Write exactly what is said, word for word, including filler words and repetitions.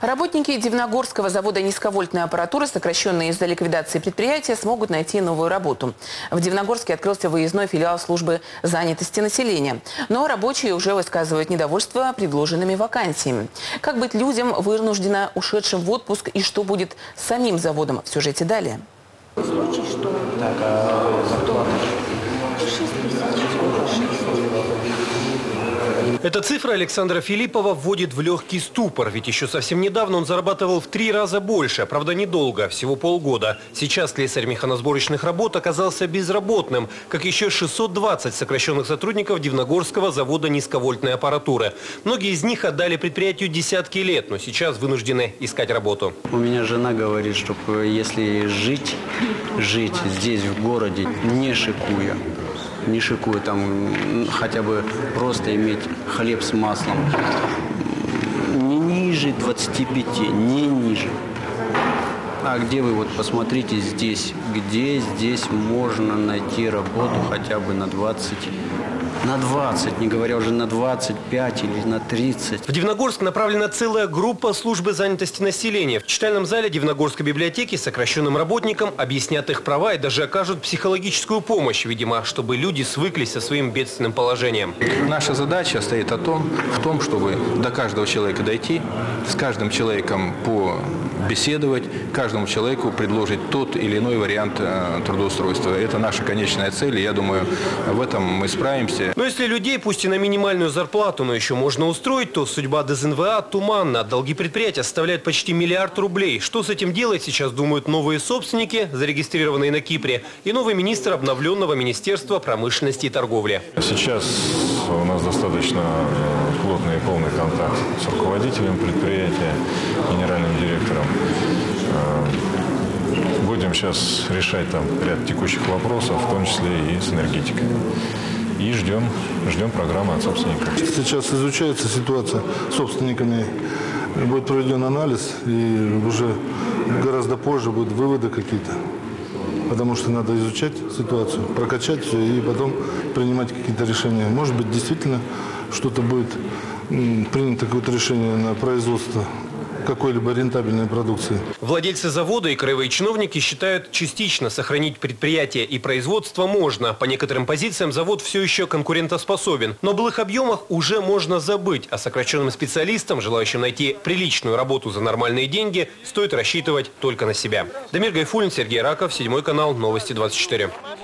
Работники Дивногорского завода низковольтной аппаратуры, сокращенные из-за ликвидации предприятия, смогут найти новую работу. В Дивногорске открылся выездной филиал службы занятости населения. Но рабочие уже высказывают недовольство предложенными вакансиями. Как быть людям, вынужденно ушедшим в отпуск, и что будет с самим заводом, в сюжете далее. Случай, что... Так, а зарплата? шесть тысяч. Эта цифра Александра Филиппова вводит в легкий ступор. Ведь еще совсем недавно он зарабатывал в три раза больше. Правда, недолго, всего полгода. Сейчас слесарь механосборочных работ оказался безработным, как еще шестьсот двадцать сокращенных сотрудников Дивногорского завода низковольтной аппаратуры. Многие из них отдали предприятию десятки лет, но сейчас вынуждены искать работу. У меня жена говорит, что если жить, жить здесь, в городе, не шикуя, не шикуя, там хотя бы просто иметь хлеб с маслом, не ниже двадцати пяти, не ниже. А где вы, вот посмотрите здесь, где здесь можно найти работу хотя бы на двадцать, на двадцать, не говоря уже на двадцать пять или на тридцать. В Дивногорск направлена целая группа службы занятости населения. В читальном зале Дивногорской библиотеки сокращенным работникам объяснят их права и даже окажут психологическую помощь, видимо, чтобы люди свыклись со своим бедственным положением. Наша задача стоит о том, в том, чтобы до каждого человека дойти, с каждым человеком побеседовать, каждому человеку предложить тот или иной вариант трудоустройства. Это наша конечная цель, и я думаю, в этом мы справимся. Но если людей, пусть и на минимальную зарплату, но еще можно устроить, то судьба ДЗНВА туманна. Долги предприятия составляют почти миллиард рублей. Что с этим делать, сейчас думают новые собственники, зарегистрированные на Кипре, и новый министр обновленного Министерства промышленности и торговли. Сейчас у нас достаточно плотный и полный контакт с руководителем предприятия, генеральным директором. Будем сейчас решать там ряд текущих вопросов, в том числе и с энергетикой. И ждем, ждем программы от собственника. Сейчас изучается ситуация с собственниками, будет проведен анализ, и уже гораздо позже будут выводы какие-то. Потому что надо изучать ситуацию, прокачать все и потом принимать какие-то решения. Может быть, действительно что-то будет принято, какое-то решение на производство какой-либо рентабельной продукции. Владельцы завода и краевые чиновники считают, частично сохранить предприятие и производство можно. По некоторым позициям завод все еще конкурентоспособен. Но в былых объемах уже можно забыть. А сокращенным специалистам, желающим найти приличную работу за нормальные деньги, стоит рассчитывать только на себя. Дамир Гайфуллин, Сергей Раков, седьмой канал, новости двадцать четыре.